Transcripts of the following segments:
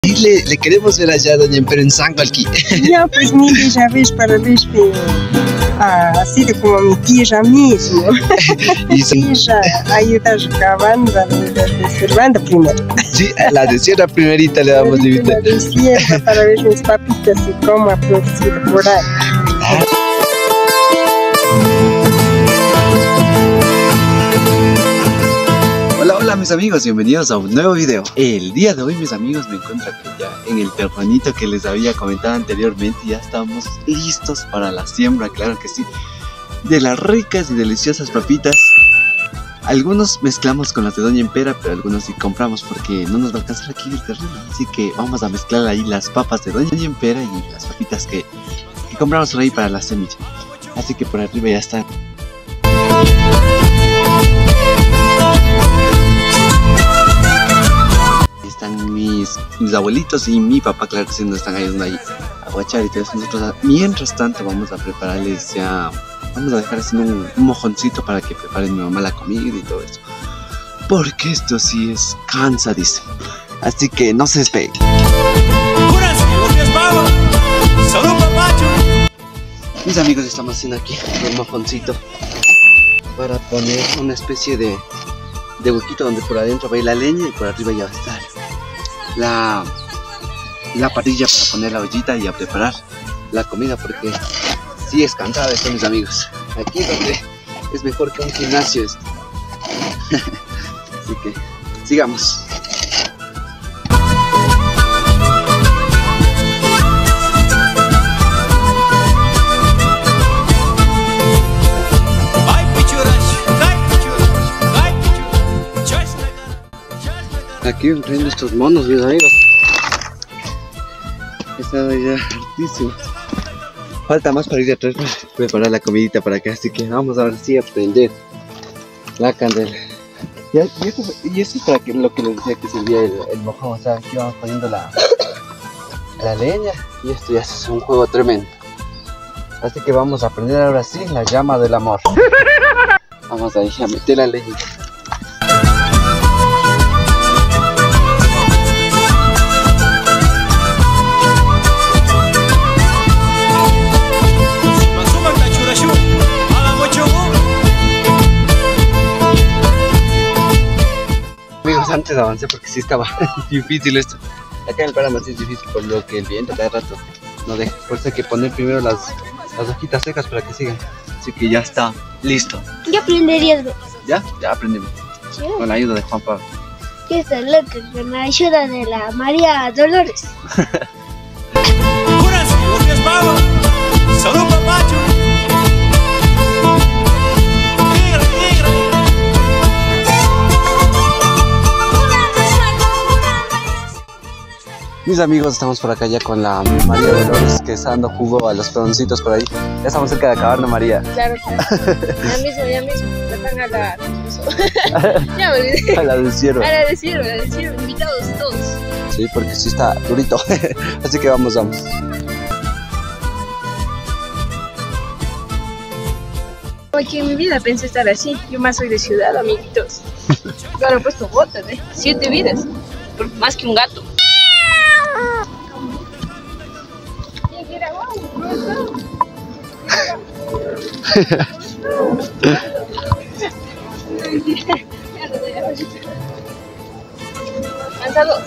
Y le queremos ver allá, doña Empera, en Sangalquí. Ya, pues mire, ya ves, para ver, ha sido como mi tierra mismo. Y Tierra, ayudar recabando, reservando primero. sí, a la de sierra primerita le damos La de sierra para ver mis papitas y cómo ha producido por ahí. Hola mis amigos, bienvenidos a un nuevo video. El día de hoy, mis amigos, me encuentro aquí ya en el terrenito que les había comentado anteriormente. Ya estamos listos para la siembra, claro que sí, de las ricas y deliciosas papitas. Algunos mezclamos con las de doña Empera, pero algunos sí compramos porque no nos va a alcanzar aquí el terreno. Así que vamos a mezclar ahí las papas de doña Empera y las papitas que compramos por ahí para la semilla. Así que por arriba ya está. Están mis abuelitos y mi papá, claro que sí, nos están ayudando ahí a guachar y todo eso. Nosotros, mientras tanto, vamos a prepararles ya, vamos a dejar haciendo un mojoncito para que preparen mi mamá la comida y todo eso. Porque esto sí es cansadísimo. Así que no se despeguen. Mis amigos, estamos haciendo aquí el mojoncito para poner una especie de huequito donde por adentro va a ir la leña y por arriba ya va a estar la parrilla para poner la ollita y a preparar la comida, porque sí es cansado esto, mis amigos. Aquí donde es mejor que un gimnasio esto. Así que sigamos. Aquí enfrente estos monos, mis amigos. Estaba ya hartísimo. Falta más para ir atrás para preparar la comidita para acá, así que vamos ahora sí a prender la candela. Y esto es para que, lo que les decía que servía el mojón. O sea, aquí vamos poniendo la leña y esto ya es un juego tremendo. Así que vamos a prender ahora sí la llama del amor. Vamos ahí a meter la leña. Amigos, antes avancé porque sí estaba difícil esto. Acá en el páramo sí es difícil por lo que el viento cada rato no deja. Por eso hay que poner primero las hojitas secas para que sigan. Así que ya está listo. ¿Qué aprenderías? ¿Ya? Ya aprendimos. ¿Sí? Con la ayuda de Juan Pablo. ¿Qué está loca? Con la ayuda de la María Dolores. Mis amigos, estamos por acá ya con la María Dolores, que está dando jugo a los pedoncitos por ahí. Ya estamos cerca de acabar, ¿no, María? Claro, ya mismo. Están a la... Ya me olvidé. A la del cielo. A la del cielo, invitados todos. Sí, porque sí está durito. Así que vamos. Aquí en mi vida pensé estar así. Yo más soy de ciudad, amiguitos. Claro, he puesto botas, 7 vidas. Más que un gato. Cansado.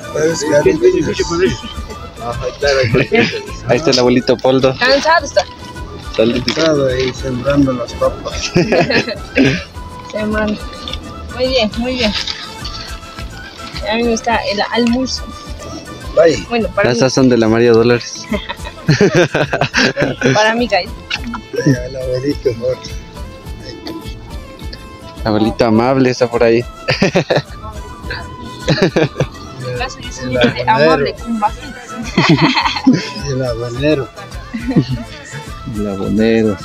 Ahí está el abuelito Poldo. Cansado está. Saludito. Ahí sembrando las papas. Sembrando. Muy bien. A mí me gusta el almuerzo. Vaya. Bueno, para mí. Esas son de la María Dolores. Para mí, guys. El abuelito, Abuelito amable está por ahí. En mi caso, yo soy amable con bajitas. el habanero. El abonero.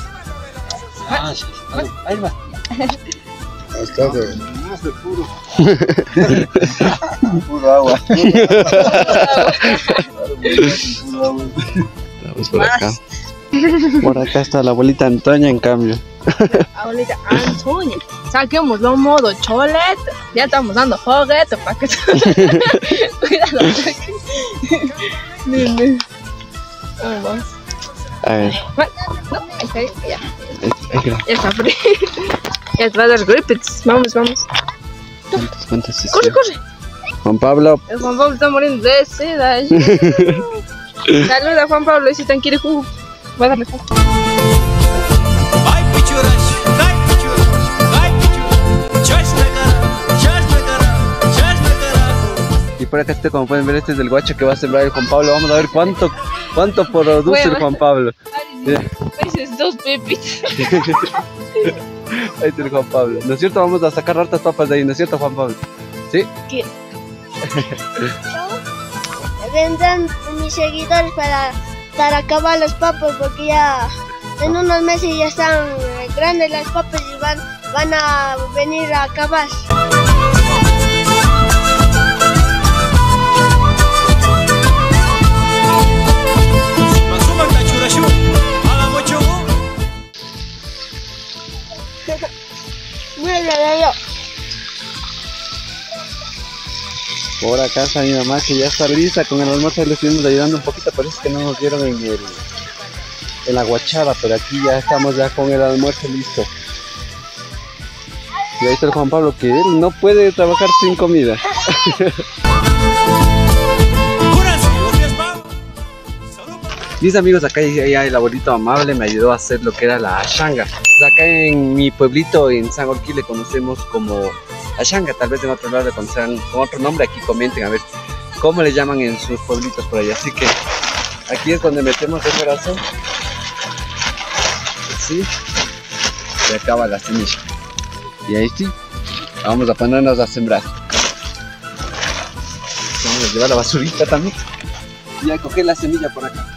Ahí va. Hasta que... Puro agua. Vamos por acá. Por acá está la abuelita Antonia, en cambio. Abuelita Antonia, saquémoslo modo choleto. Ya estamos dando juguete para que. Cuidado. Vamos. A ver. No, ahí está, ya. Ya. Ya está frío. Ya te va a dar grippets. Vamos. ¿Cuántos es? Corre. Juan Pablo. El Juan Pablo está muriendo de sed. Saluda, Juan Pablo, y si tan quiere jugo. Voy a darle jugo. Y por acá como pueden ver, este es el guacho que va a sembrar el Juan Pablo. Vamos a ver cuánto produce el Juan Pablo. Esos dos pepitas. Ahí está el Juan Pablo. ¿No es cierto? Vamos a sacar hartas papas de ahí, ¿no es cierto, Juan Pablo? ¿Sí? ¿Qué? Vendrán mis seguidores para acabar las papas, porque ya en unos meses ya están grandes las papas y van a venir a acabar. Por acá está mi mamá, que ya está lista con el almuerzo. Le estuvimos ayudando un poquito, parece que no nos dieron en la guachara, pero aquí ya estamos ya con el almuerzo listo. Y ahí está el Juan Pablo, que él no puede trabajar sin comida. Mis amigos, acá ya el abuelito amable me ayudó a hacer lo que era la ashanga. Acá en mi pueblito, en San Orquí, le conocemos como ashanga. Tal vez en otro lado le conocerán con otro nombre. Aquí comenten a ver cómo le llaman en sus pueblitos por allá. Así que aquí es donde metemos el corazón. Así se acaba la semilla. Y ahí sí, vamos a ponernos a sembrar. Vamos a llevar la basurita también y a coger la semilla por acá.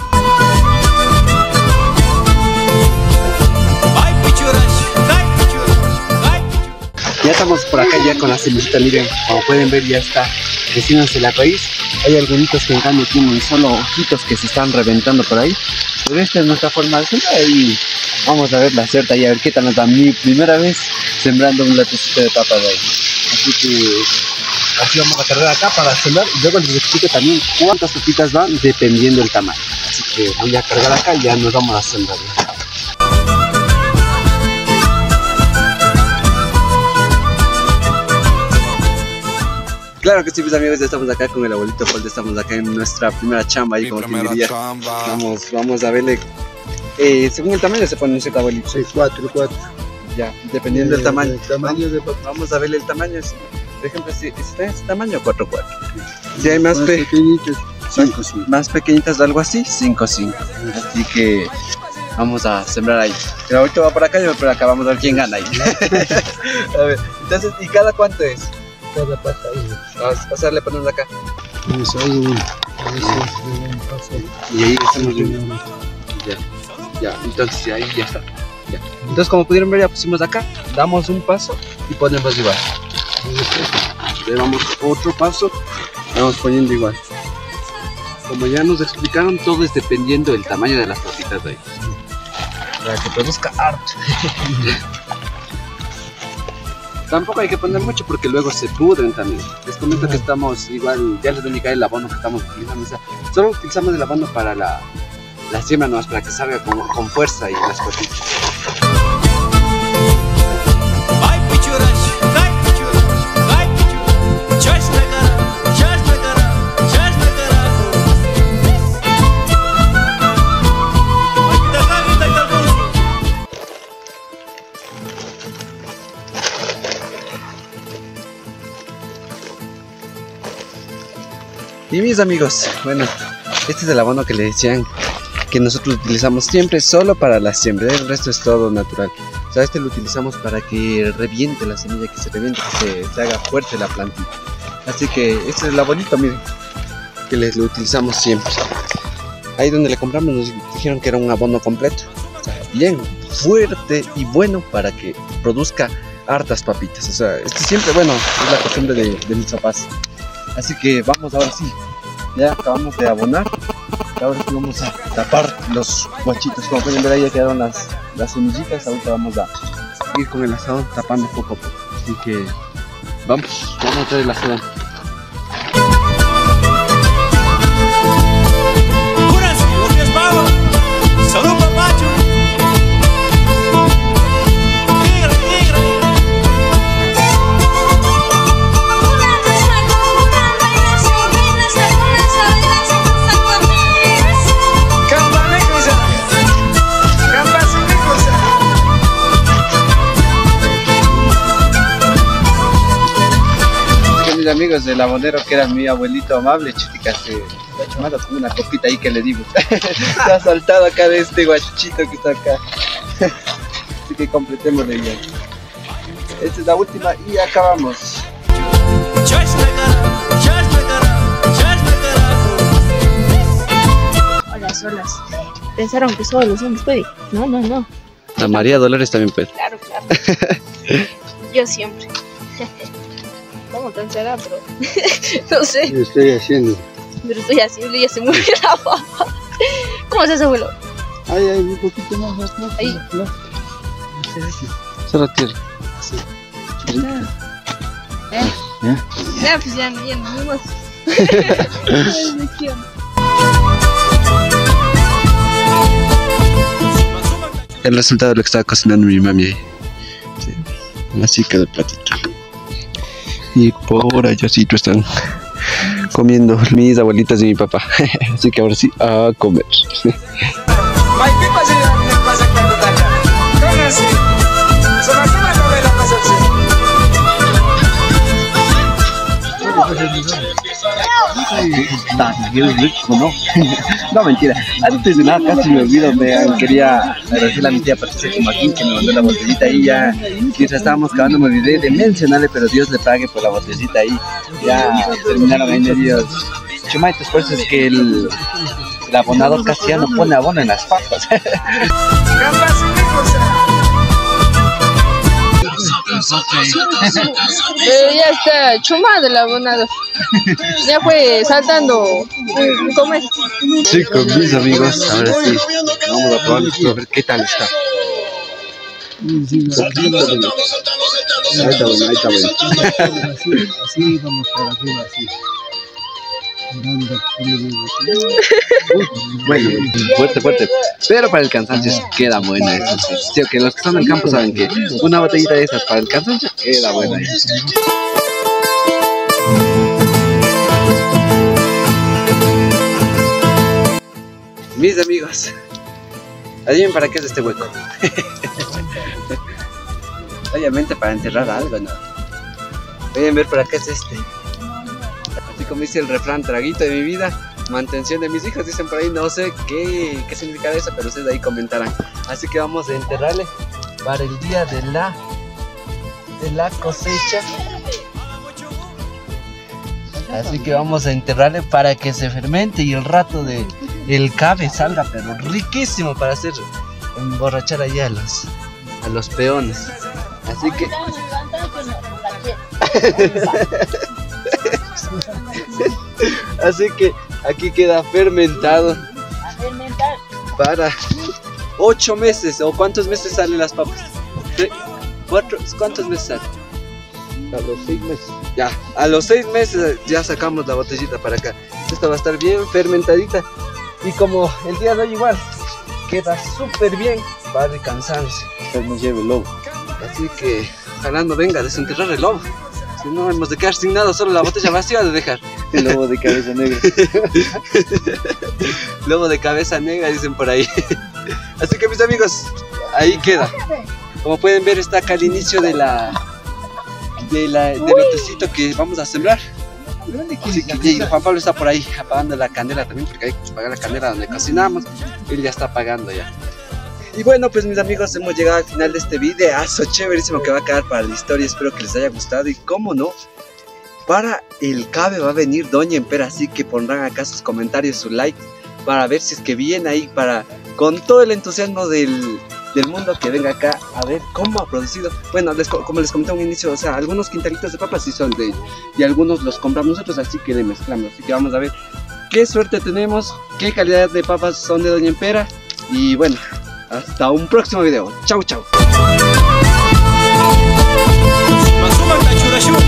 Ya estamos por acá ya con la semillita, miren, como pueden ver ya está creciéndose la raíz. Hay algunos que en cambio tienen solo hojitos que se están reventando por ahí. Pero esta es nuestra forma de sembrar y vamos a ver la cierta y a ver qué tal nos da. Mi primera vez sembrando un latecito de papa de ahí. Así que así vamos a cargar acá para sembrar y luego les explico también cuántas pepitas van dependiendo del tamaño. Así que voy a cargar acá y ya nos vamos a sembrar. Claro que sí, mis amigos, ya estamos acá con el abuelito Paul, estamos acá en nuestra primera chamba ahí, como quien diría. Vamos a verle, según el tamaño se pone un cierto abuelito. Sí, 4. Ya, dependiendo del tamaño. El tamaño de papá. Vamos a verle el tamaño, por ejemplo, si está en ese tamaño, 4. Si hay más pequeñitas, 5. Más pequeñitas o algo así, 5. Así que vamos a sembrar ahí. El abuelito va por acá y yo voy por acá, vamos a ver quién gana ahí. A ver, entonces, ¿y cada cuánto es? Cada pata O sea, le ponemos acá. Eso ahí uno. Y ahí hacemos uno. Ya, entonces ahí ya está. Ya. Entonces, como pudieron ver, ya pusimos acá, damos un paso y ponemos igual. Le damos otro paso, vamos poniendo igual. Como ya nos explicaron, todo es dependiendo del tamaño de las papitas de ahí. Para que produzca harto. Tampoco hay que poner mucho porque luego se pudren también. Les comento que estamos igual, ya les voy a indicar el abono que estamos utilizando. O sea, solo utilizamos el abono para la siembra nomás, para que salga con fuerza y las cositas. Y mis amigos, bueno, este es el abono que le decían que nosotros utilizamos siempre solo para la siembra, el resto es todo natural. O sea, este lo utilizamos para que reviente la semilla, que se reviente, que se haga fuerte la plantita. Así que este es el abonito, miren, que lo utilizamos siempre. Ahí donde le compramos nos dijeron que era un abono completo, o sea, bien fuerte y bueno para que produzca hartas papitas. O sea, este siempre, bueno, es la costumbre de mis papás. Así que vamos ahora sí, ya acabamos de abonar Ahora sí vamos a tapar los guachitos. Como pueden ver ahí ya quedaron las semillitas. Ahorita vamos a ir con el asadón tapando poco a poco. Así que vamos a traer el asadón. Amigos del abonero, que era mi abuelito amable, chitica, se ha tomado con una copita ahí que le dimos. Se ha saltado acá de este guachito que está acá. Así que completémosle bien. Esta es la última y acabamos. Hola, solas. Pensaron que solo los hombres pueden. No. La María Dolores también puede. Claro. Yo siempre. ¿Cómo tan será? Pero no sé. Yo estoy haciendo. Pero estoy haciendo y ya se murió la papa. ¿Cómo se hace, abuelo? Ay, un poquito más. Ahí. Solo tierra. Sí. Ya, pues ya nos vimos. El resultado de lo que estaba cocinando mi mami ahí. Sí. Así quedó el platito. Y por allá sí están comiendo mis abuelitas y mi papá. Así que ahora sí, a comer. Está bien rico, ¿no? No, mentira. Antes de nada, casi me olvido. Quería agradecerle a mi tía Patricia Chumaquín que me mandó la botellita ahí. Ya, mientras estábamos acabando, me olvidé de mencionarle, pero Dios le pague por la botellita ahí. Ya terminaron ahí medio chumaitos. Por eso es que el abonado casi ya no pone abono en las papas. Ya está chumado el abonado. Ya fue saltando. ¿Cómo es? Sí, con mis amigos. Ahora sí, vamos a probar esto, a ver qué tal está. Ahí está bueno. Así vamos para arriba, así. Bueno, fuerte. Pero para el cansancio queda buena eso, sí. Sí, que los que están en el campo saben que una botellita de esas para el cansancio queda buena eso. Mis amigos, adivinen para qué es este hueco. Obviamente para enterrar algo, ¿no? Pueden ver para qué es este. Así como dice el refrán, traguito de mi vida, mantención de mis hijos, dicen por ahí, no sé qué significa eso, pero ustedes ahí comentarán. Así que vamos a enterrarle para el día de la cosecha. Así que vamos a enterrarle para que se fermente y el rato de el cabe salga, pero riquísimo para hacer emborrachar allí a los peones. Así que así que aquí queda fermentado para 8 meses. ¿O cuántos meses salen las papas? 4, ¿cuántos meses salen? A los 6 meses. Ya, a los 6 meses ya sacamos la botellita para acá. Esta va a estar bien fermentadita. Y como el día de hoy igual, queda súper bien para el cansancio. Usted nos lleve el lobo. Así que ojalá no venga a desenterrar el lobo. Si no, hemos de quedar sin nada, solo la botella vacía de dejar. El lobo de cabeza negra. Lobo de cabeza negra, dicen por ahí. Así que mis amigos, ahí queda. Como pueden ver, está acá al inicio del lotecito que vamos a sembrar. Así que y Juan Pablo está por ahí apagando la candela también, porque hay que apagar la candela donde cocinamos. Él ya está apagando ya. Y bueno, pues mis amigos, hemos llegado al final de este videazo chéverísimo que va a quedar para la historia. Espero que les haya gustado. Y cómo no, para el cabe va a venir Doña Empera, así que pondrán acá sus comentarios, su like, para ver si es que viene ahí, con todo el entusiasmo del mundo, que venga acá a ver cómo ha producido. Bueno, como les comenté a un inicio, o sea, algunos quintalitos de papas sí son de él, y algunos los compramos nosotros, así que le mezclamos. Así que vamos a ver qué suerte tenemos, qué calidad de papas son de Doña Empera. Y bueno, hasta un próximo video. Chau, chau.